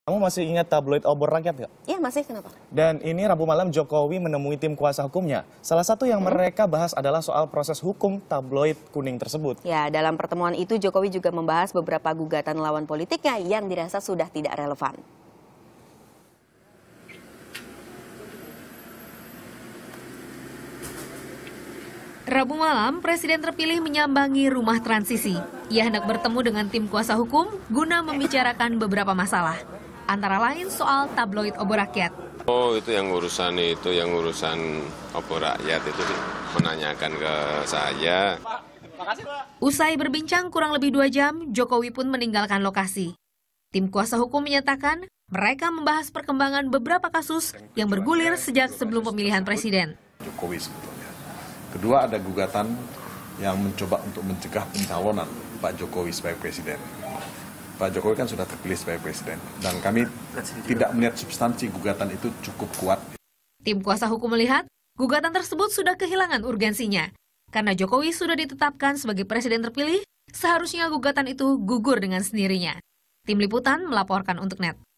Kamu masih ingat tabloid obor rakyat nggak? Iya, masih. Kenapa? Dan ini Rabu malam Jokowi menemui tim kuasa hukumnya. Salah satu yang mereka bahas adalah soal proses hukum tabloid kuning tersebut. Ya, dalam pertemuan itu Jokowi juga membahas beberapa gugatan lawan politiknya yang dirasa sudah tidak relevan. Rabu malam, Presiden terpilih menyambangi rumah transisi. Ia hendak bertemu dengan tim kuasa hukum guna membicarakan beberapa masalah. Antara lain soal tabloid obor rakyat. Oh, itu yang urusan obor rakyat itu menanyakan ke saya. Usai berbincang kurang lebih 2 jam, Jokowi pun meninggalkan lokasi. Tim kuasa hukum menyatakan mereka membahas perkembangan beberapa kasus yang bergulir sejak sebelum pemilihan presiden. Jokowi sebetulnya. Kedua, ada gugatan yang mencoba untuk mencegah pencalonan Pak Jokowi sebagai presiden. Pak Jokowi kan sudah terpilih sebagai presiden, dan kami tidak melihat substansi gugatan itu cukup kuat. Tim kuasa hukum melihat gugatan tersebut sudah kehilangan urgensinya. Karena Jokowi sudah ditetapkan sebagai presiden terpilih, seharusnya gugatan itu gugur dengan sendirinya. Tim Liputan melaporkan untuk NET.